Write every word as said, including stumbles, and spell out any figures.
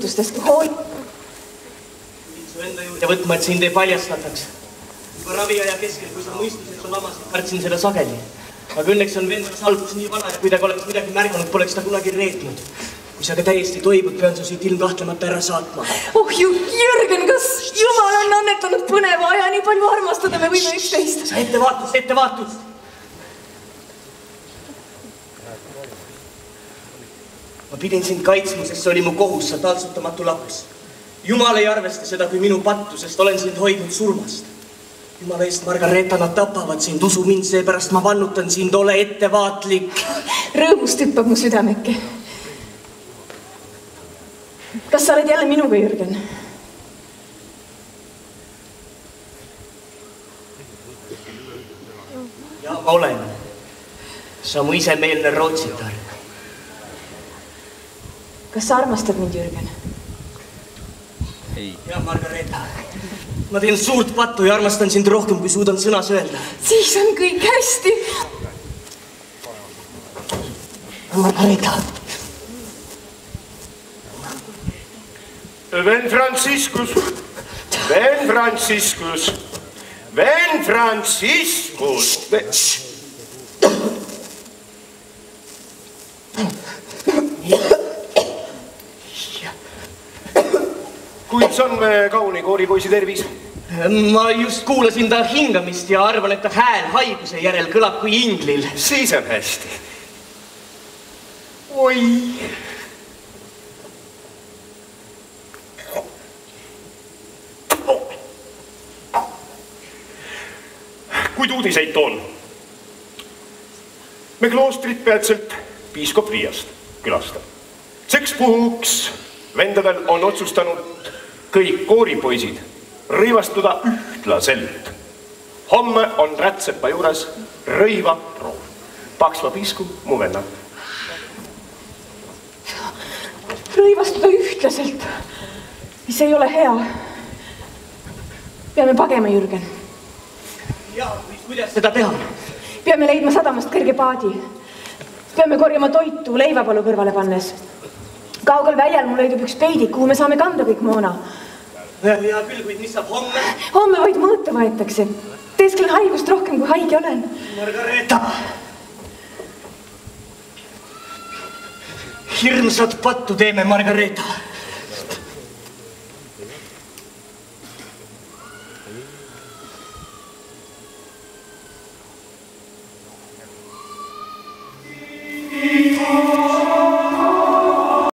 mõistustest hool... Su enda juurde võtma, et sind ei paljastataks. Juba raviaja keskel, kui sa mõistuseks on lamasid, kartsin seda sageli. Aga õnneks on vendas albus nii vana ja kui ta oleks midagi märganud, poleks ta kunagi reetnud. Kui sa ka täiesti toibud, pean su siit ilmkahtlemata ära saatma. Oh ju, Jürgen, kas Jumal on annetanud põneva aja, nii palju armastada me võime üksteist? Sa ettevaatus, ettevaatus! Ma pidin sind kaitsma, sest see oli mu kohus, sa taltsutamatu laps. Jumal ei arvesta seda kui minu pattu, sest olen sind hoidnud surmast. Jumala eest, Margareeta, nad tapavad sind, usu mind, seepärast ma vannutan sind, ole ettevaatlik. Rõõmust hüppab mu südameke. Kas sa oled jälle minuga, Jürgen? Ja, ma olen. Sa mu isemeelne rootsitar. Kas sa armastad mind, Jürgen? Ei. Ja, Margareeta. Ma teen suurt pattu ja armastan sind rohkem, kui suudan sõnas öelda. Siis on kõik hästi. Margareeta. Ven Franciscus. Ven Franciscus. Ven Franciscus. Kuid see on kauni kooripoisi tervis? Ma just kuulasin ta hingamist ja arvan, et ta hääl haiguse järel kõlab kui inglil. Siis on hästi. Oi. Kuid uudiseid toon. Me kloostrit peatselt piiskop Riiast külastab. Seks puhuks vendadel on otsustanud kõik kooripoisid rõivastuda ühtlaselt. Homme on Rätsepa juures rõiva proov. Paksva piisku mu venna. Rõivastuda ühtlaselt. See ei ole hea. Peame pagema, Jürgen. Ja, kuidas seda teha? Peame leidma sadamast kõrge paadi. Peame korjama toitu leivapalu kõrvale pannes. Kaugel väljal mul leidub üks peidik, kuhu me saame kanda kõik moona. Ja, ja küll, kuid mis saab homme? Homme vaid mõõta võetakse. Teesklen haigust rohkem, kui haige olen. Margareeta! Hirmsat pattu teeme, Margareeta.